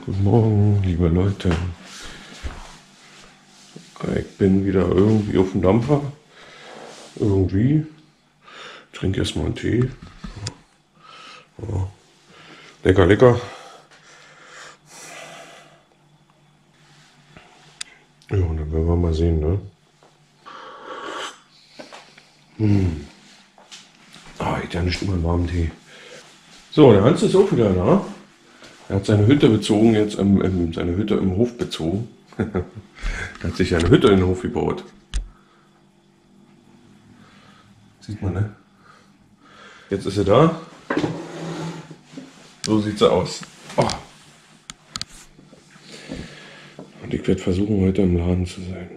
Guten Morgen, liebe Leute. Ich bin wieder irgendwie auf dem Dampfer. Irgendwie. Trinke erstmal einen Tee. Ja. Lecker, lecker. Ja, und dann werden wir mal sehen, ne? Ich ja nicht immer einen warmen Tee. So, der Hans ist auch wieder da. Er hat seine Hütte bezogen, jetzt seine Hütte im Hof bezogen. Er hat sich eine Hütte in den Hof gebaut. Sieht man, ne? Jetzt ist er da. So sieht sie aus. Oh. Und ich werde versuchen, heute im Laden zu sein.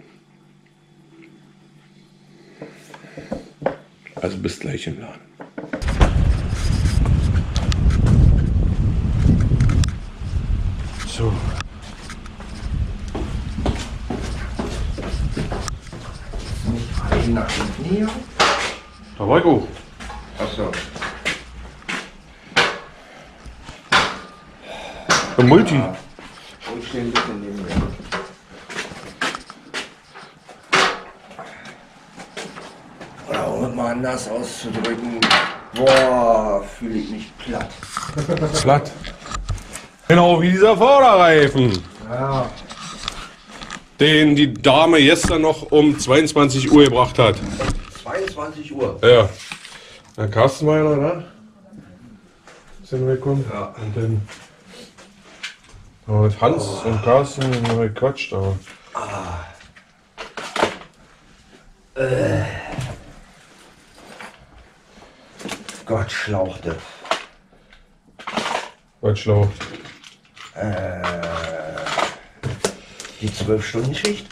Also bis gleich im Laden. So. Nicht einen nach hinten hier? Da war ich auch. Achso. Ein Multi. Und stehen ein bisschen neben mir. Oder um es mal anders auszudrücken, boah, fühle ich mich platt. Platt. Genau wie dieser Vorderreifen, Ja. den die Dame gestern noch um 22 Uhr gebracht hat. 22 Uhr. Ja. Der Carsten war ja noch da. Ist der neu gekommen? Ja. Und dann haben wir mit Hans und Carsten noch gequatscht, aber. Gott schlauchte. Was schlaucht. Die 12-Stunden-Schicht?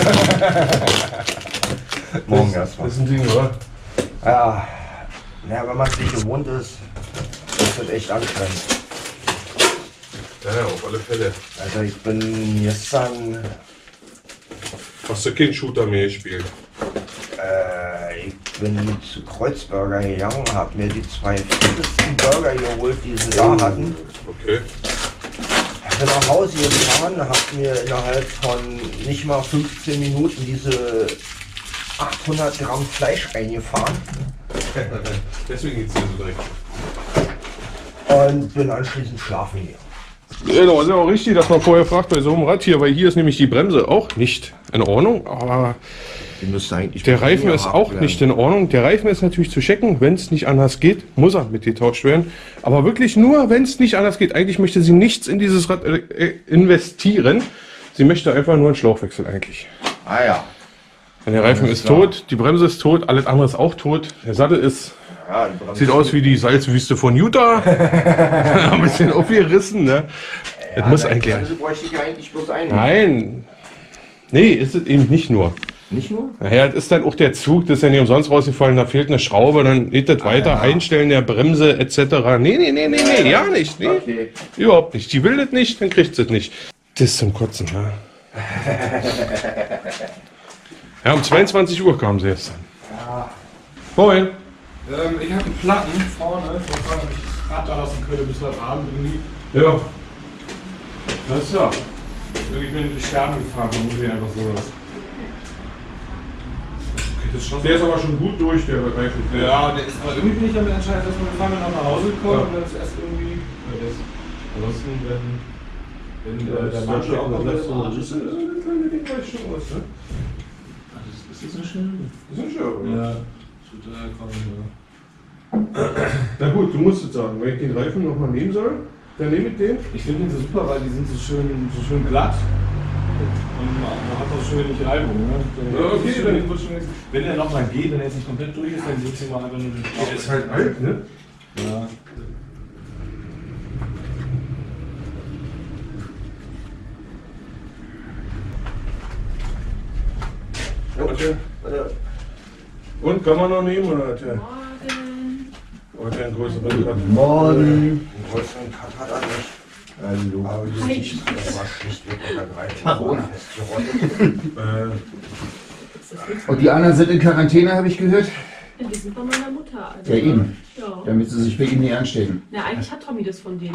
Morgen erstmal. Das ist ein Ding, oder? Ja, wenn man es nicht gewohnt ist, das wird echt anstrengend. Ja, auf alle Fälle. Also ich bin gestern, Hast du keinen Shooter mehr gespielt? ich bin zu Kreuzburger gegangen, habe mir die 2 fettesten Burger geholt, die sie da hatten. Okay. Bin nach Hause gefahren, habe mir innerhalb von nicht mal 15 Minuten diese 800 Gramm Fleisch eingefahren Deswegen geht's dir so direkt. und bin anschließend schlafen gegangen. Genau, ist ja auch richtig, dass man vorher fragt bei so einem Rad hier, weil hier ist nämlich die Bremse auch nicht in Ordnung, aber Die müsste eigentlich der Reifen ist auch nicht in Ordnung. Der Reifen ist natürlich zu checken, wenn es nicht anders geht, muss er mitgetauscht werden. Aber wirklich nur, wenn es nicht anders geht. Eigentlich möchte sie nichts in dieses Rad investieren. Sie möchte einfach nur einen Schlauchwechsel eigentlich. Ah ja. Denn der Reifen ist tot, die Bremse ist tot, alles andere ist auch tot. Der Sattel ist, Ja, die Bremse sieht aus wie die Salzwüste von Utah. Ein bisschen aufgerissen, ne? Das muss eigentlich. Also bräuchte ich eigentlich bloß einen. Nein. Nee, ist es eben nicht nur. Nicht nur? Naja, das ist dann auch der Zug, das ist ja nicht umsonst rausgefallen, da fehlt eine Schraube, dann geht das weiter, Einstellen der Bremse etc. Nee, ja nicht, nee. Okay. Überhaupt nicht. Die will das nicht, dann kriegt sie es nicht. Das ist zum Kotzen, ne? Ja, um 22 Uhr kam sie jetzt dann. Ja. Moin. Ich habe einen Platten vorne, ich wollte fragen, ob ich das Rad da lassen könnte bis heute Abend irgendwie. Ja. Das ist ja. Ich bin in die Sterne gefahren, dann muss ich einfach sowas. Okay, das ist schon. Der ist aber schon gut durch, der Reifen. Ja, der ist, aber irgendwie bin ich damit entscheidend, dass wir gefahren noch nach Hause gekommen Ja. und dann ist erst irgendwie. Ansonsten, wenn der Mann schon auch komplett im Arsch Das ist. ist eine kleine Ding, weiß schon was, ne? Ist das so schnell? Das ist schon. Ja, total kommen. Na gut, du musst es sagen, wenn ich den Reifen nochmal nehmen soll, dann nehme ich den. Ich finde den so super, weil die sind so schön glatt. Und man hat auch schön wenig Reibung. Ne? Ja, okay, Wenn der nochmal geht, wenn er jetzt nicht komplett durch ist, dann sitzt mal einfach nur den Der ist halt alt, ne? Ja. Und kann man noch nehmen oder hat der? Morgen. Oder hat der einen größeren Cut? Morgen. Einen größeren Cut hat er nicht. Hallo. Aber das war schlichtweg unter 3 Corona festgerottet. Und die anderen sind in Quarantäne, habe ich gehört. Ja, die sind von meiner Mutter. Also, Ja, eben. Ja. Damit sie sich bei ihm nicht anstecken. Na, eigentlich hat Tommy das von denen.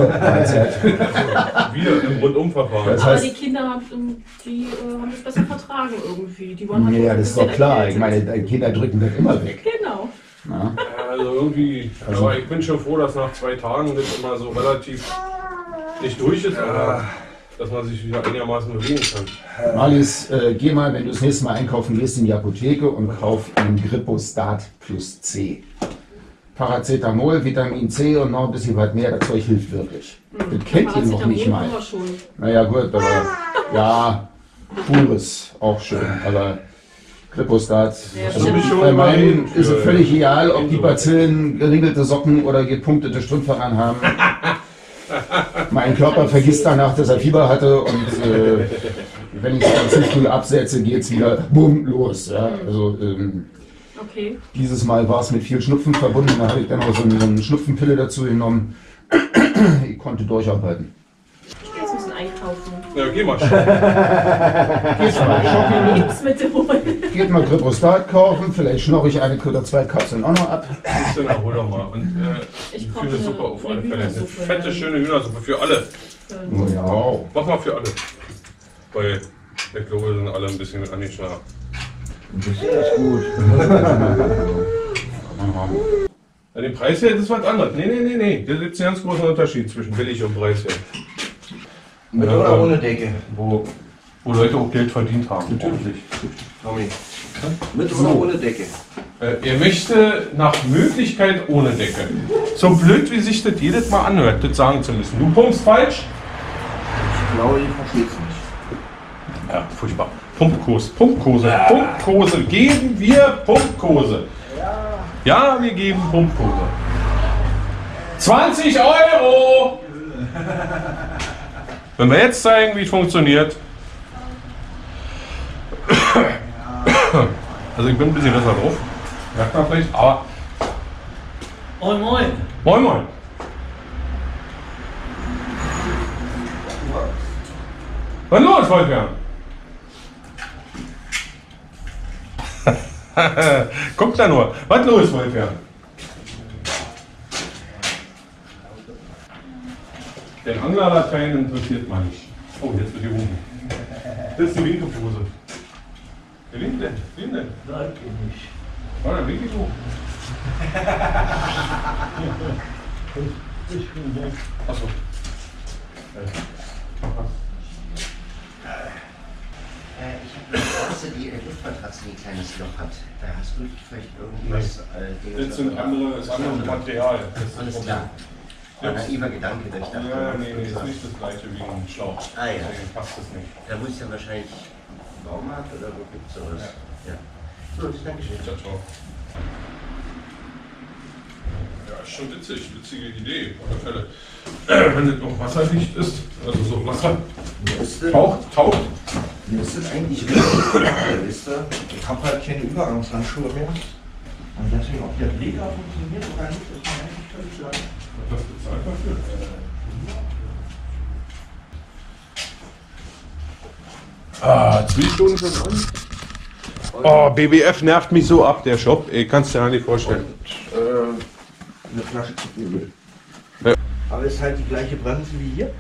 Wir im Rundumverfahren. Das Aber heißt, die Kinder haben das besser vertragen irgendwie. Die wollen halt ja, ein das ist bisschen doch klar. Ich erkältet. meine, deine Kinder drücken das immer weg. Genau. Ja. Also irgendwie, aber ich bin schon froh, dass nach 2 Tagen das immer so relativ nicht durch ist, aber dass man sich wieder einigermaßen bewegen kann. Marlies, geh mal, wenn du das nächste Mal einkaufen gehst, in die Apotheke und kauf einen Grippostat plus C. Paracetamol, Vitamin C und noch ein bisschen was mehr, das Zeug hilft wirklich. Das kennt ihr noch nicht mal. haben wir schon. Naja gut, aber ja, pures auch schön, aber Grippostat. Ja, Also stimmt. bei meinem ist es Für völlig egal, ob die Inso. Bazillen geriegelte Socken oder gepunktete Strümpfe anhaben. Mein Körper vergisst danach, dass er Fieber hatte und wenn ich es dann zu früh absetze, geht es wieder bumm los. Ja? Also Okay. dieses Mal war es mit viel Schnupfen verbunden, da habe ich dann noch so eine Schnupfenpille dazu genommen. Ich konnte durcharbeiten. Ich gehe jetzt ein bisschen einkaufen. Ja, geh mal schon. Geht mal shoppen, Lebensmittel holen. geht mal Grippostat kaufen, vielleicht schnorre ich eine oder 2 Kapseln auch noch ab. Dann hol doch mal. Und Ich eine koche Hühnersuppe auf alle eine Fälle. Eine Hühnersuppe, fette, ja. schöne Hühnersuppe für alle. Oh ja. Mach mal für alle. Weil ich glaube, wir sind alle ein bisschen mit angeschlagen. Das ist gut. Ja, den Preis her, das ist was anderes. Nee. Da gibt es einen ganz großen Unterschied zwischen billig und preiswert. Mit oder ohne Decke? Wo Leute auch Geld verdient haben. Natürlich. Tommy. Mit oder ohne Decke? Er möchte nach Möglichkeit ohne Decke. So blöd, wie sich das jedes Mal anhört, das sagen zu müssen. Du pumpst falsch? Ich glaube, ihr versteht es nicht. Ja, furchtbar. Pumpkurse. Pumpkurse. Geben wir Pumpkurse. Ja, wir geben Pumpkurse. 20 €! Wenn wir jetzt zeigen, wie es funktioniert. Also ich bin ein bisschen besser drauf. Merkt man vielleicht, aber. Moin, moin. Moin moin. Was los, Wolfgang? Guck da nur. Was los, Wolfgang? Den Anglerlatein interessiert man nicht. Oh, jetzt wird die Rufen. Das ist die linke Pose. Der linke denn? Den denn? Danke nicht. Oh, der linke hoch. Ich bin weg. Achso. Ich habe außer die Luftmatratze, die ein kleines Loch hat. Da hast du vielleicht irgendwas. Das sind anderes Material. Alles klar. War ein naiver Gedanke, dass ich dachte. Ja, nee, ist nicht das gleiche wie ein Schlauch. Ah ja. Deswegen passt das nicht. Da muss ja wahrscheinlich Baumarkt oder wo gibt es sowas? Ja. Gut, danke schön. Ciao, ciao. Ja, ist schon witzig, witzige Idee, auf alle Fälle. Wenn das noch wasserdicht ist, also so Wasser taucht. Mir ist das eigentlich richtig klar, wisst ihr? Ich habe halt keine Übergangshandschuhe mehr. Und deswegen, ob der Leger funktioniert oder nicht, ist mir eigentlich völlig klar. Was bezahlt dafür? Ah, 2 Stunden schon an? Oh, BBF nervt mich so ab, der Shop. Ey, kannst du dir gar nicht vorstellen. Eine Flasche Zuckeröl. Ja. Aber ist halt die gleiche Bremse wie hier.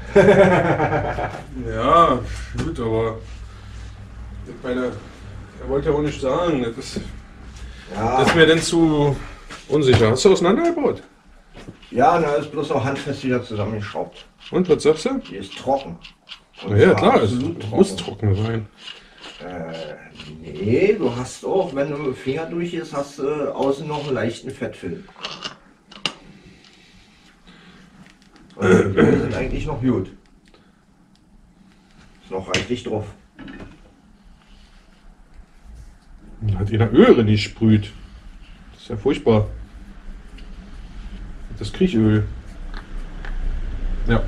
Ja, gut, aber ich meine, er wollte ja auch nicht sagen. Das ist mir denn zu unsicher. Hast du auseinandergebaut? Ja, da ist bloß noch handfest wieder zusammengeschraubt. Und was sagst du? Die ist trocken. Und Na ja, zwar klar, es absolut muss trocken sein. Nee, du hast auch, wenn du mit dem Finger durch ist, hast du außen noch einen leichten Fettfilm. Und die Blumen sind eigentlich noch gut. Ist noch reichlich drauf. Hat jeder Öl nicht sprüht. Das ist ja furchtbar. Das Kriechöl. Ja.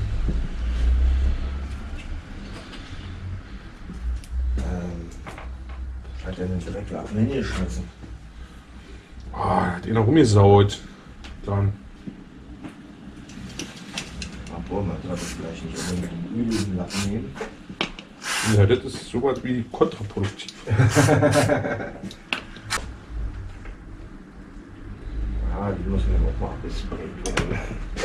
Hat er den direkt ab Menge geschmissen. Hat einer rumgesaut. Dann. Obwohl, man sollte vielleicht nicht unbedingt den öligen Lappen nehmen. Ja, das ist sowas wie kontraproduktiv. die müssen dann auch mal gesprayt werden.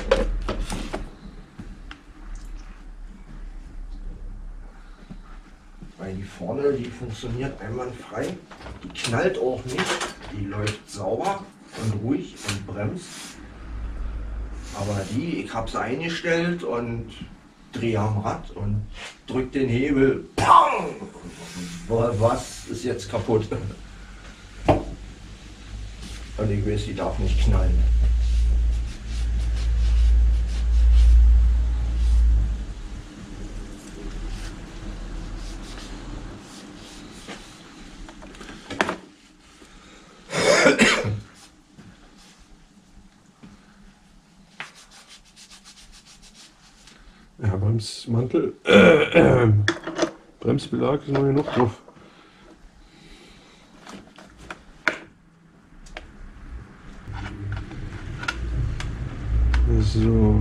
Weil die vorne, die funktioniert einwandfrei. Die knallt auch nicht. Die läuft sauber und ruhig und bremst. Aber die, ich habe sie eingestellt und drehe am Rad und drück den Hebel. Pang! Was ist jetzt kaputt? Und ich weiß, die darf nicht knallen. Ja, Bremsmantel, Bremsbelag ist noch genug drauf. So.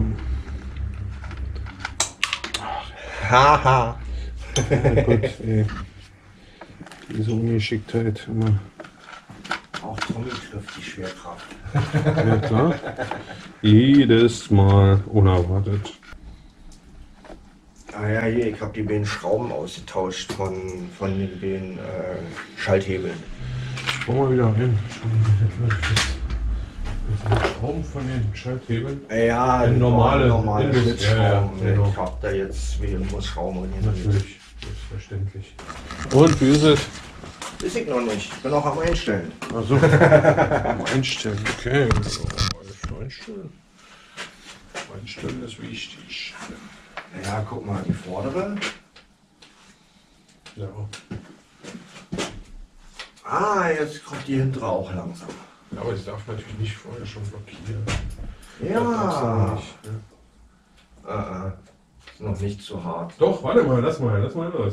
Haha. Ja, gut, ey. Diese Ungeschicktheit immer. Auch Tommy trifft die Schwerkraft. Ja, klar. Jedes Mal unerwartet. Ah ja, hier, ich habe die beiden Schrauben ausgetauscht von den beiden Schalthebeln. Schau mal wieder hin. Schrauben von den Schalthebeln. Ja, Ein normale Schlitschrauben. ja, genau. Ich habe da jetzt wieder nur Schrauben drin. Natürlich, selbstverständlich. Und wie ist es? Weiß ich noch nicht. Ich bin auch am Einstellen. Achso, am Einstellen, okay. Alles einstellen. Einstellen ist wichtig. Ja, guck mal, die vordere. Ja. Ah, jetzt kommt die hintere auch langsam. Ja, aber es darf natürlich nicht vorher schon blockieren. Das Ja. darfst du nicht, ne? Ist noch nicht zu hart. Doch, warte mal, lass mal los.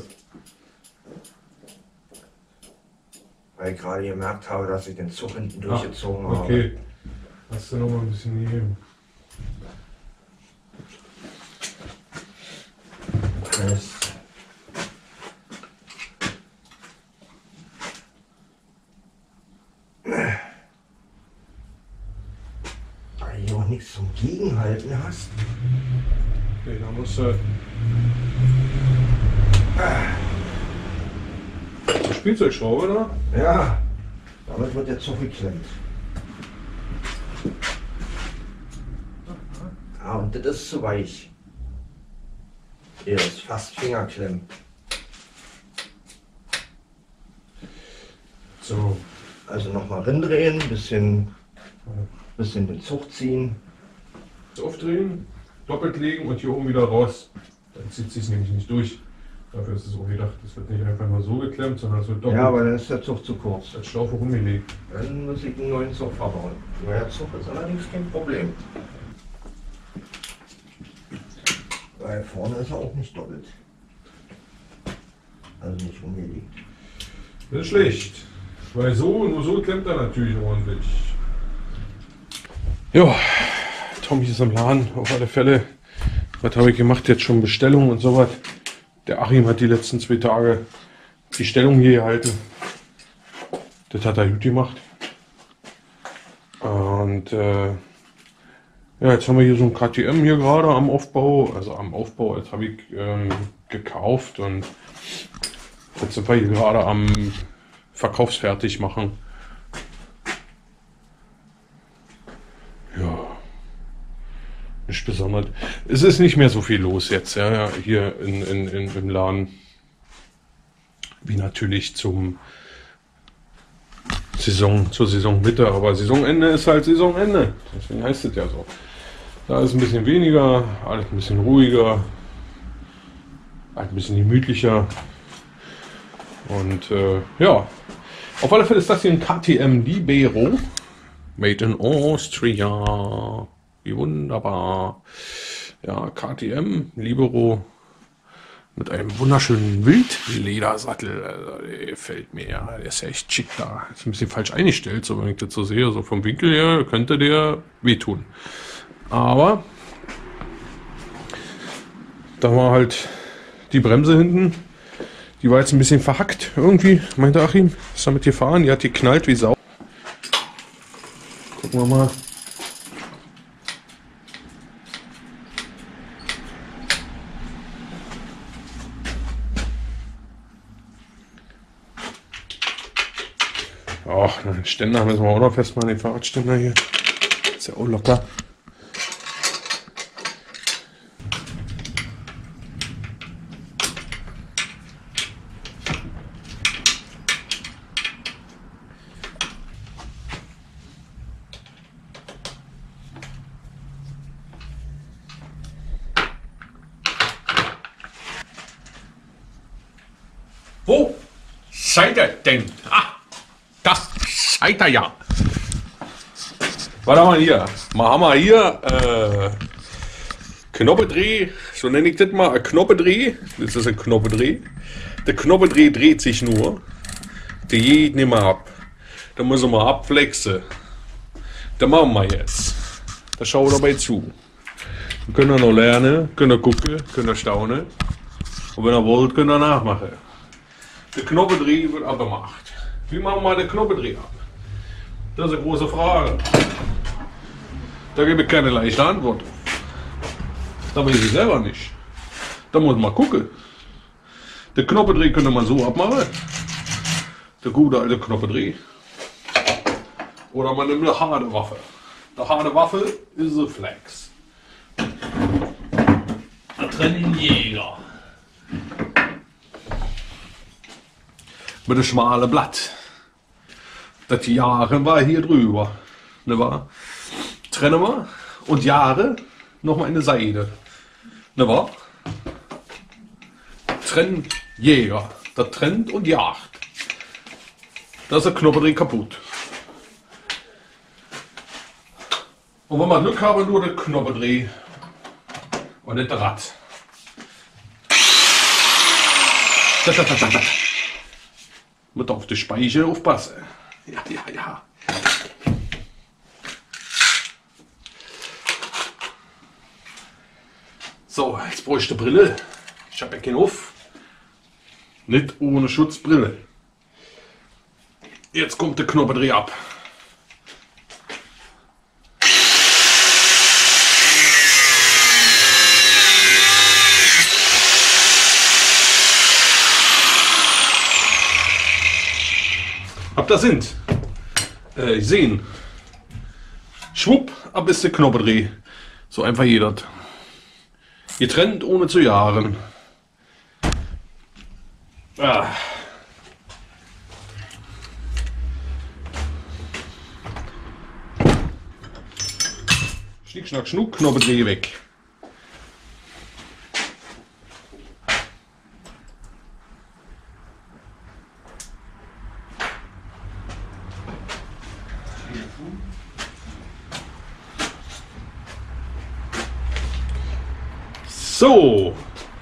Weil ich gerade gemerkt habe, dass ich den Zug hinten durchgezogen habe. Okay. Hast du noch mal ein bisschen gegeben. Weil du auch nichts zum Gegenhalten hast. Okay, da musst du. Die Spielzeugschraube, oder? Ja, damit wird der Zug geklemmt. Ah, und das ist zu weich. Hier ist fast Fingerklemm. So. Also nochmal rindrehen, bisschen den Zug ziehen. Aufdrehen, doppelt legen und hier oben wieder raus. Dann zieht es sich nämlich nicht durch. Dafür ist es so gedacht. Es wird nicht einfach nur so geklemmt, sondern es wird doppelt Ja, aber dann ist der Zug zu kurz. als Schlaufe rumgelegt. Dann muss ich einen neuen Zug verbauen. Neuer Zug ist allerdings kein Problem. Weil vorne ist er auch nicht doppelt. Also nicht umgelegt. Das ist schlecht. Weil nur so klemmt er natürlich ordentlich. Ja, Tommy ist am Laden, auf alle Fälle. Was habe ich gemacht? Jetzt schon Bestellungen und sowas. Der Achim hat die letzten 2 Tage die Stellung hier gehalten. Das hat er gut gemacht. Und ja, jetzt haben wir hier so ein KTM hier gerade am Aufbau. Also am Aufbau, jetzt habe ich gekauft und jetzt sind wir hier gerade am Verkaufsfertig machen. Ja, nicht besonders. Es ist nicht mehr so viel los jetzt, ja, hier im Laden. Wie natürlich zur Saisonmitte, aber Saisonende ist halt Saisonende. Deswegen heißt es ja so. Da ist ein bisschen weniger, alles ein bisschen ruhiger, halt ein bisschen gemütlicher. Und ja, auf alle Fälle ist das hier ein KTM Libero. Made in Austria. Wie wunderbar. Ja, KTM Libero mit einem wunderschönen Wildledersattel. Also, der gefällt mir ja. Der ist ja echt schick da. Ist ein bisschen falsch eingestellt, so wenn ich das so sehe. So vom Winkel her könnte der wehtun. Aber da war halt die Bremse hinten. Die war jetzt ein bisschen verhackt irgendwie, meinte Achim. Ist damit gefahren. Die hat geknallt wie Sau. Gucken wir mal. Ach, den Ständer müssen wir auch noch festmachen, den Fahrradständer hier. Ist ja auch locker. Wo seid ihr denn? Ah, das seid ihr ja. Was haben wir hier? Wir haben hier Knoppendreh, so nenne ich das mal, ein Knoppendreh. Das ist ein Knoppendreh. Der Knoppendreh dreht sich nur. Der geht nicht mehr ab. Da müssen wir abflexen. Das machen wir jetzt. Da schauen wir dabei zu. Wir können noch lernen, können gucken, können staunen. Und wenn ihr wollt, könnt ihr nachmachen. Der Knoppendreh wird abgemacht. Wie machen wir den Knoppendreh ab? Das ist eine große Frage. Da gebe ich keine leichte Antwort drauf. Da weiß ich selber nicht. Da muss man gucken. Den Knoppendreh könnte man so abmachen. Der gute alte Knoppendreh. Oder man nimmt eine harte Waffe. Die harte Waffe ist ein Flex. Da trennen Jäger. Mit dem schmalen Blatt. Das Jahren war hier drüber. Ne wahr? Trennen wir und Jahre nochmal in der Seite. Ne wahr? Trennen Jäger. Das trennt und jagt. Das ist der Knoppendreh kaputt. Und wenn wir Glück haben, nur der Knoppendreh und nicht der Rad. Mit auf die Speiche aufpassen. Ja, ja, ja. So, jetzt bräuchte Brille. Ich habe ja keinen auf. Nicht ohne Schutzbrille. Jetzt kommt der Knoppendreh ab. Habt ihr sind? Sehen. Schwupp, ab ist der Knoppendreh. So einfach jeder. Getrennt ohne zu jagen. Ah. Schnick, schnack, schnuck, Knoppendreh weg. So.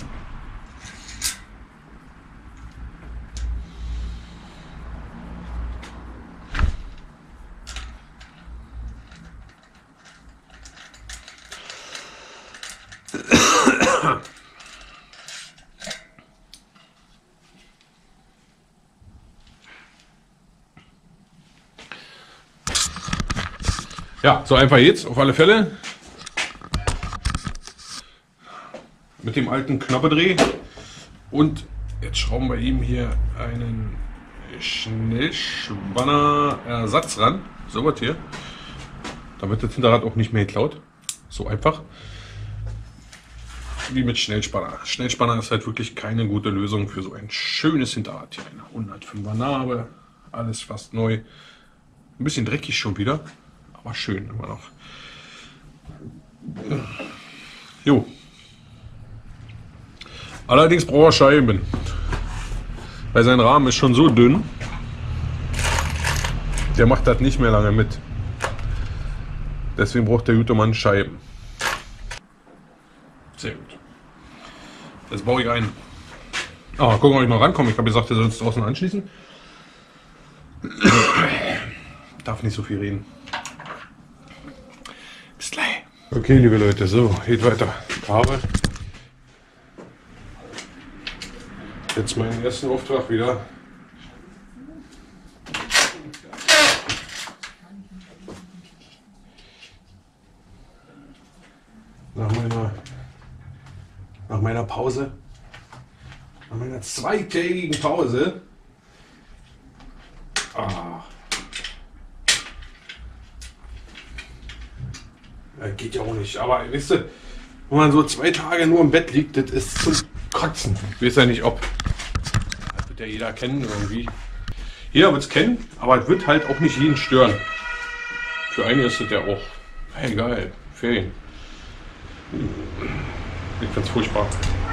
Ja, so einfach jetzt, auf alle Fälle. Mit dem alten Knoppendreh. Und jetzt schrauben wir ihm hier einen Schnellspanner-Ersatz ran. So was hier. Damit das Hinterrad auch nicht mehr klaut. So einfach. Wie mit Schnellspanner. Schnellspanner ist halt wirklich keine gute Lösung für so ein schönes Hinterrad hier. Eine 105er Narbe. Alles fast neu. Ein bisschen dreckig schon wieder. Aber schön immer noch. Jo. Allerdings braucht er Scheiben. Weil sein Rahmen ist schon so dünn. Der macht das nicht mehr lange mit. Deswegen braucht der gute Mann Scheiben. Sehr gut. Jetzt baue ich ein. Ah, gucken, ob ich noch rankomme. Ich habe gesagt, er soll es draußen anschließen. Darf nicht so viel reden. Bis gleich. Okay, liebe Leute, so, geht weiter. Farbe. Jetzt meinen ersten Auftrag wieder. Nach meiner Pause, nach meiner zweitägigen Pause, Geht ja auch nicht. Aber weißt du, wenn man so 2 Tage nur im Bett liegt, das ist zum Kotzen. Ich weiß ja nicht, ob. Das wird ja jeder kennen irgendwie. Jeder wird es kennen, aber es wird halt auch nicht jeden stören. Für einige ist es ja auch. Hey, geil. Ferien. Ich find's furchtbar.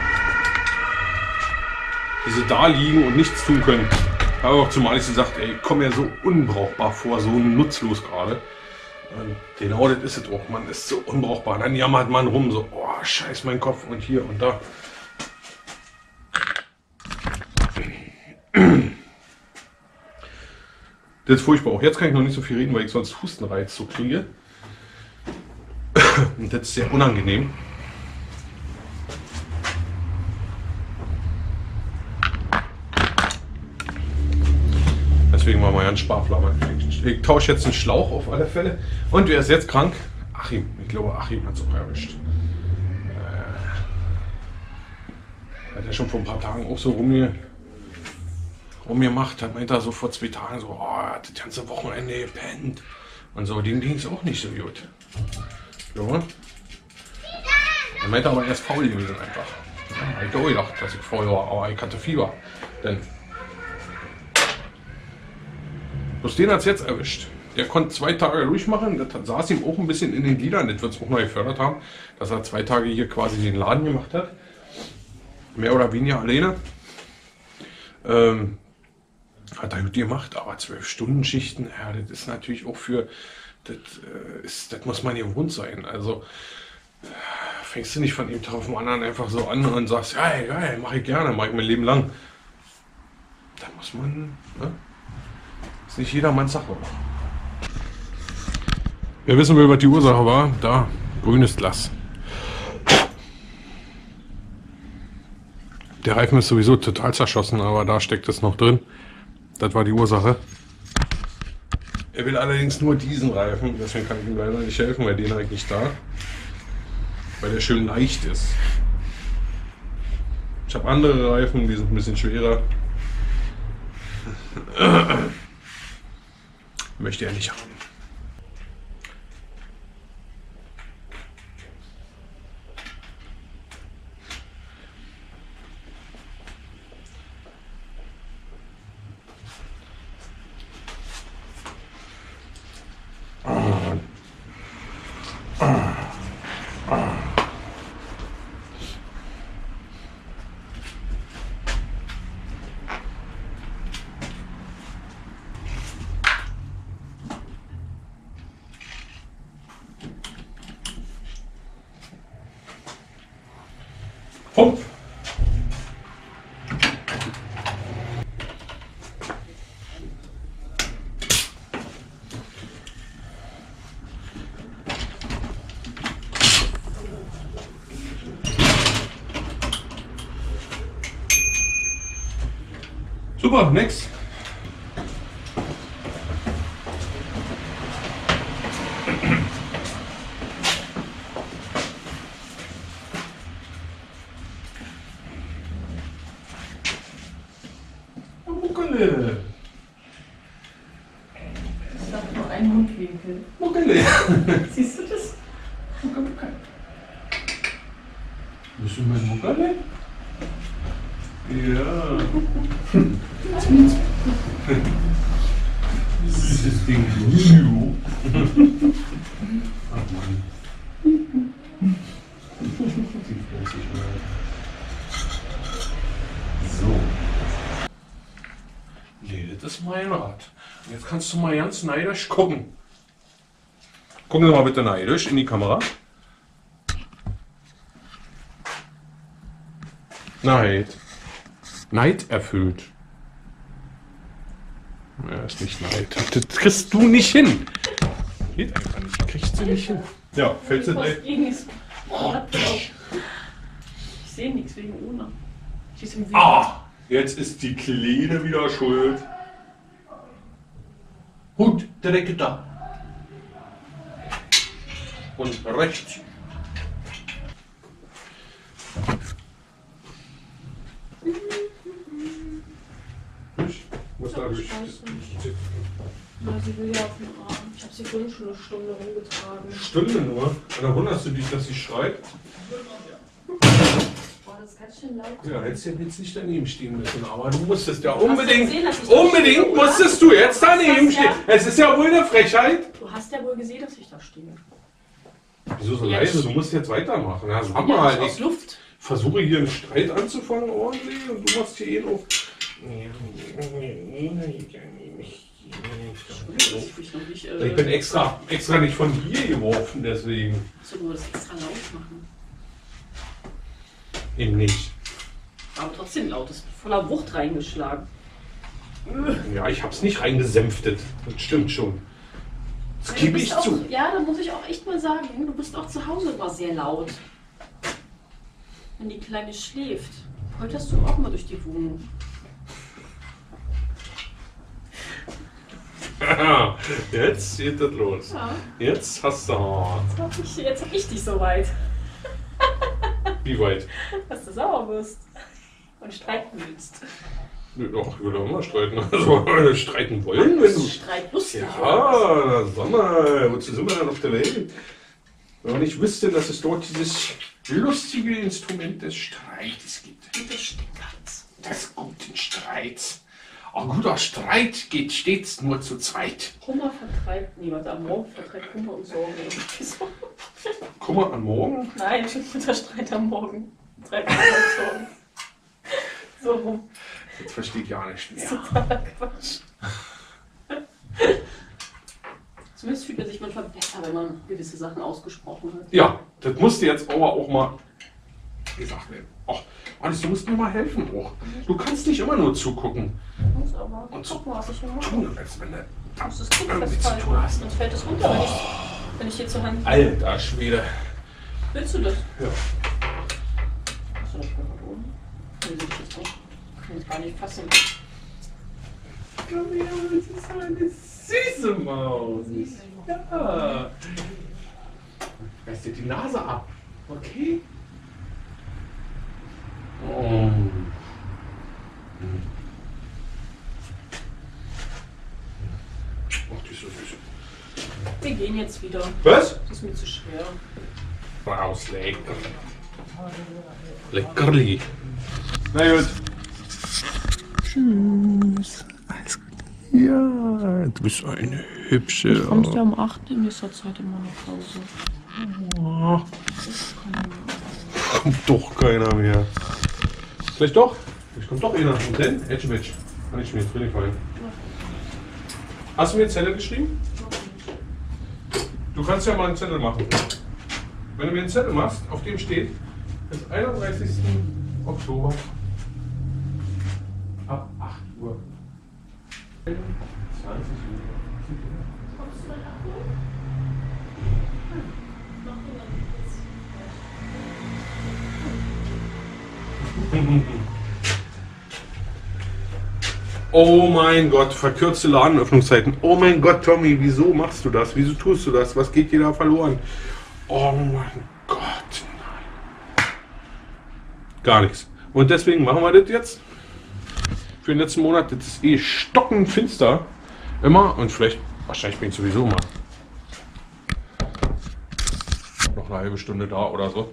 Wie sie da liegen und nichts tun können. Aber auch zumal ich gesagt, ey, ich komme mir so unbrauchbar vor, so nutzlos gerade. Genau, das ist es auch. Man ist so unbrauchbar. Dann jammert man rum, so, oh, scheiß mein Kopf und hier und da. Das ist furchtbar. Auch jetzt kann ich noch nicht so viel reden, weil ich sonst Hustenreiz so kriege. Und das ist sehr unangenehm. Deswegen machen wir ja einen Sparflamme. Ich tausche jetzt einen Schlauch auf alle Fälle. Und wer ist jetzt krank? Achim. Ich glaube, Achim hat es auch erwischt. Hat er schon vor ein paar Tagen auch so rumgemacht. Hat meint er so vor 2 Tagen so, oh, er hat das ganze Wochenende gepennt. Und so, dem ging es auch nicht so gut. Ja. Er meinte aber, er ist faul gewesen einfach. Ja, ich habe auch gedacht, dass ich faul war, aber ich hatte Fieber. Denn bloß den hat es jetzt erwischt. Der konnte 2 Tage durchmachen, das saß ihm auch ein bisschen in den Gliedern, das wird es auch noch gefördert haben, dass er 2 Tage hier quasi den Laden gemacht hat. Mehr oder weniger alleine. Hat er gut gemacht, aber 12-Stunden-Schichten, ja, das ist natürlich auch für, das muss man gewohnt sein. Also fängst du nicht von einem Tag auf den anderen einfach so an und sagst, ja, geil, mache ich gerne, mache ich mein Leben lang. Da muss man, ne? Ist nicht jedermanns Sache. Wer wissen will, was die Ursache war, da, grünes Glas. Der Reifen ist sowieso total zerschossen, aber da steckt es noch drin. Das war die Ursache. Er will allerdings nur diesen Reifen, deswegen kann ich ihm leider nicht helfen, weil den habe ich nicht da. Weil der schön leicht ist. Ich habe andere Reifen, die sind ein bisschen schwerer. Möchte er nicht haben. Humpf. Super, next. Muckele. Ich sag nur einen Mundwinkel. Muckele. Siehst du das? Bist du mein Muckele? Ja. Süßes Ding. Ach Mann. So. Nee, das ist mein Rad. Und jetzt kannst du mal ganz neidisch gucken. Gucken Sie mal bitte neidisch in die Kamera. Neid. Neid erfüllt. Ja, ist nicht Neid. Das kriegst du nicht hin. Geht einfach nicht. Kriegst du nicht hin. Ja, fällt dir ein. Ich sehe nichts wegen Ona. Die ist im Weg. Ah! Jetzt ist die Kleine wieder schuld. Hut, direkt da. Und rechts. Ich muss da durch. Ich weiß nicht. Na, sie will ja auf den Arm. Ich habe sie vorhin schon eine Stunde rumgetragen. Stunde nur? Und dann wunderst du dich, dass sie schreit? Boah, das ist ganz schön laut. Ja, hättest du jetzt nicht daneben stehen müssen, aber du musstest ja Hast du unbedingt, gesehen, dass ich da unbedingt stehe, oder? musstest du jetzt daneben Das ist stehen. Es ist ja wohl eine Frechheit. Du hast ja wohl gesehen, dass ich da stehe. Wieso so Ja, leise? Du musst jetzt weitermachen. Ja, sag Ja, mal, nicht aus ich Luft. versuche hier einen Streit anzufangen ordentlich und du machst hier eh auf. Ich bin extra nicht von hier geworfen, deswegen. So, du wolltest extra laut machen. Eben nicht. Aber trotzdem laut, ist voller Wucht reingeschlagen. Ja, ich hab's nicht reingesänftet. Das stimmt schon. Das Ja, gebe du ich bist auch, zu. ja, da muss ich auch echt mal sagen, du bist auch zu Hause immer sehr laut. Wenn die Kleine schläft, polterst du auch mal durch die Wohnung. Jetzt geht das los. Ja, Jetzt hast du. jetzt hab ich dich so weit, Wie weit? dass du sauer wirst und streiten willst. Doch, ich würde auch immer streiten. Also, streiten wollen, wenn du. Streit lustig. Ja, sag mal, wozu sind wir denn auf der Welt? Wenn man nicht wüsste, dass es dort dieses lustige Instrument des Streites gibt. Und das Stinkers. Des guten Streits. Ein guter Streit geht stets nur zu zweit. Kummer vertreibt, nee, warte, am Morgen vertreibt Kummer und Sorgen. Irgendwie so. Kummer an morgen? Nein, guter Streit am Morgen. Treibt Kummer und Sorgen. So rum. Jetzt verstehe ich gar nicht mehr. Totaler Quatsch. Zumindest fühlt man sich manchmal besser, wenn man gewisse Sachen ausgesprochen hat. Ja, das musste jetzt aber auch mal gesagt werden. Ach, Alice, du musst mir mal helfen auch. Du kannst nicht immer nur zugucken. Ich muss aber Und so guck mal, was ich hier mache. tun, als wenn du Ich muss das Kind irgendwie zu festhalten, tun hast. sonst fällt es runter, wenn ich hier zur Hand. Alter Schwede. Willst du das? Ja. Hast du das gehört oben? Nee, sehe ich jetzt auch. Ich kann es gar nicht fassen. Komm her, das ist eine süße Maus. Ja. Reiß dir die Nase ab. Okay? Oh. Ach, die ist so süß. Wir gehen jetzt wieder. Was? Das ist mir zu schwer. Raus, lecker. Leckerli. Na gut. Tschüss. Alles gut. Ja, du bist eine hübsche. Kommst du am 8. in nächster Zeit immer nach Hause? Oh. Kommt doch keiner mehr. Vielleicht doch. Vielleicht kommt doch einer. Und dann? Edgematch. Kann ich mir jetzt drin fallen. Hast du mir einen Zettel geschrieben? Du kannst ja mal einen Zettel machen. Wenn du mir einen Zettel machst, auf dem steht, bis 31. Oktober ab 8 Uhr. 20 Uhr. Oh mein Gott, verkürzte Ladenöffnungszeiten. Oh mein Gott, Tommy, wieso machst du das? Wieso tust du das? Was geht dir da verloren? Oh mein Gott, nein. Gar nichts. Und deswegen machen wir das jetzt. Für den letzten Monat, das ist eh stockenfinster. Immer. Und vielleicht, wahrscheinlich bin ich sowieso mal noch eine halbe Stunde da oder so.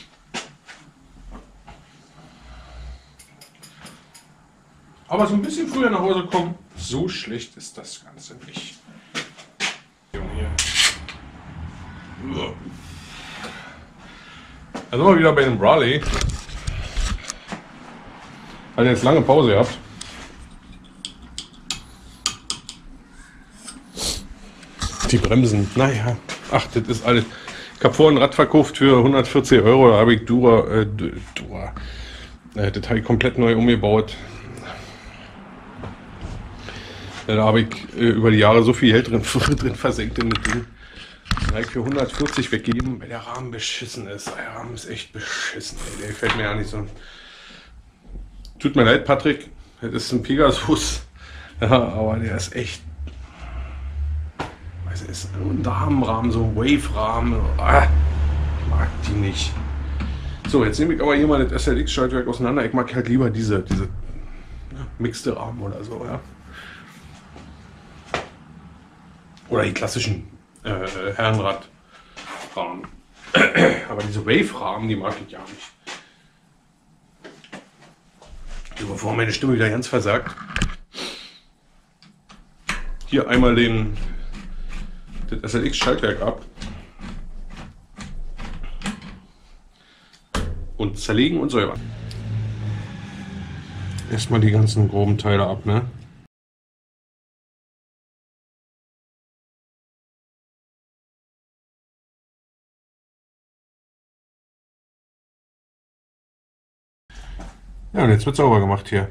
Aber so ein bisschen früher nach Hause kommen, so schlecht ist das Ganze nicht. Also mal wieder bei dem Brawley. Hat jetzt lange Pause gehabt. Die Bremsen, naja, ach, das ist alles. Ich habe vorhin ein Rad verkauft für 140 €, da habe ich das habe ich komplett neu umgebaut. Da habe ich über die Jahre so viel Geld drin versenkt in das Ding. Da habe ich für 140 weggegeben, weil der Rahmen beschissen ist. Der Rahmen ist echt beschissen, ey. Der gefällt mir ja nicht so. Tut mir leid, Patrick. Das ist ein Pegasus. Ja, aber der ist echt. Weiß nicht, ist ein Damenrahmen, so ein Wave-Rahmen. Ah, ich mag die nicht. So, jetzt nehme ich aber hier mal das SLX-Schaltwerk auseinander. Ich mag halt lieber diese mixte Rahmen oder so, ja. Oder die klassischen Herrenradrahmen. Aber diese Wave-Rahmen, die mag ich ja nicht. Bevor meine Stimme wieder ganz versagt. Hier einmal das SLX-Schaltwerk ab. Und zerlegen und säubern. Erstmal die ganzen groben Teile ab, ne? Ja, und jetzt wird sauber gemacht hier.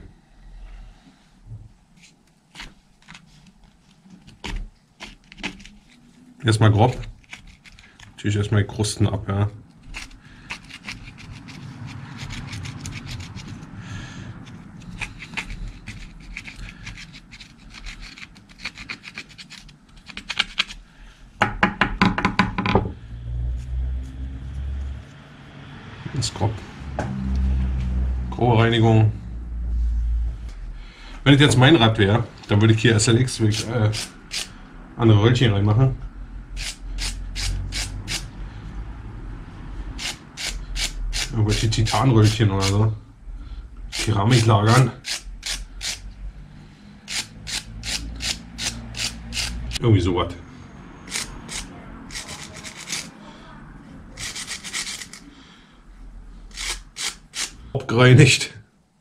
Erstmal grob. Natürlich erstmal die Krusten ab, ja. Ganz grob. Grobe Reinigung. Wenn es jetzt mein Rad wäre, dann würde ich hier SLX andere Röllchen reinmachen. Irgendwelche Titanröllchen oder so. Keramik lagern. Irgendwie sowas. Gereinigt.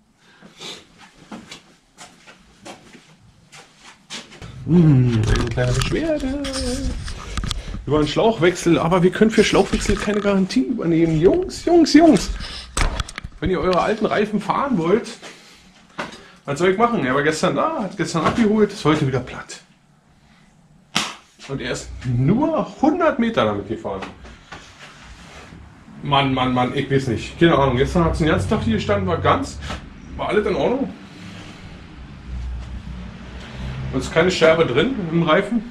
Eine kleine Beschwerde über einen Schlauchwechsel, aber wir können für Schlauchwechsel keine Garantie übernehmen. Jungs. Wenn ihr eure alten Reifen fahren wollt, was soll ich machen? Er war gestern da, hat gestern abgeholt, ist heute wieder platt. Und er ist nur 100 Meter damit gefahren. Mann, ich weiß nicht. Keine Ahnung, gestern hat es den ganzen Tag hier gestanden, war alles in Ordnung. Und es ist keine Scherbe drin im Reifen.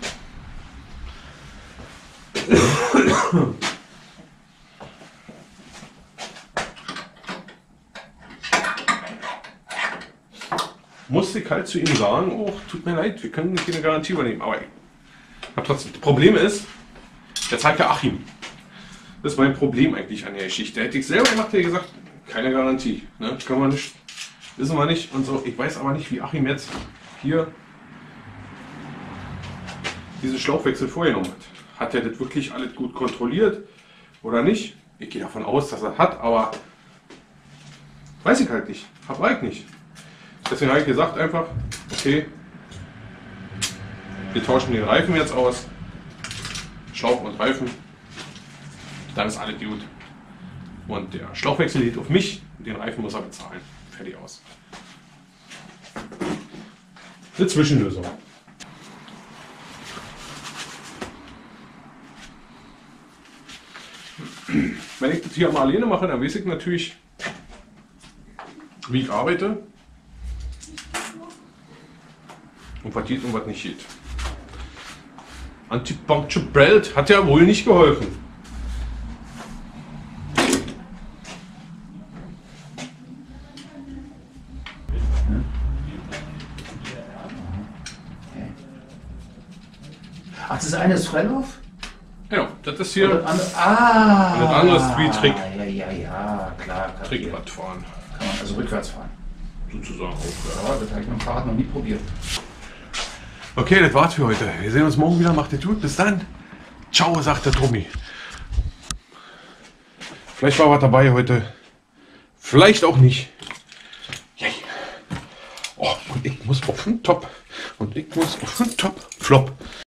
Musste ich halt zu ihm sagen, oh, tut mir leid, wir können keine Garantie übernehmen. Aber ich habe trotzdem. Das Problem ist, der zeigt ja Achim. Das ist mein Problem eigentlich an der Geschichte. Hätte ich selber gemacht, hätte ich gesagt, keine Garantie. Ne? Können wir nicht, wissen wir nicht und so. Ich weiß aber nicht, wie Achim jetzt hier diesen Schlauchwechsel vorgenommen hat. Hat er das wirklich alles gut kontrolliert oder nicht? Ich gehe davon aus, dass er hat, aber weiß ich halt nicht. Habe ich nicht. Deswegen habe ich gesagt einfach, okay, wir tauschen den Reifen jetzt aus. Schlauch und Reifen. Dann ist alles gut. Und der Schlauchwechsel geht auf mich, den Reifen muss er bezahlen. Fertig aus. Eine Zwischenlösung. Wenn ich das hier mal alleine mache, dann weiß ich natürlich, wie ich arbeite und was geht und was nicht geht. Anti-Puncture Belt hat ja wohl nicht geholfen. Ach, das eine ist Freilauf? Genau, das ist hier Und das andere ist wie Trick. Ja, klar. Trickbad fahren. Kann man also rückwärts fahren. Sozusagen auch. Ja, das habe ich mit dem Fahrrad noch nie probiert. Okay, das war's für heute. Wir sehen uns morgen wieder. Macht es gut. Bis dann. Ciao, sagt der Tommy. Vielleicht war was dabei heute. Vielleicht auch nicht. Yay. Oh, und ich muss auf den Top. Und ich muss auf den Top. Flop.